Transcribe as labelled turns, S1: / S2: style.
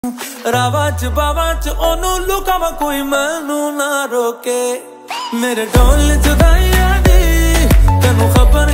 S1: रावा च बावा च ओनू लुकावा कोई मैनू ना रोके मेरे ढोल जुदाइयां दी तेनू खबर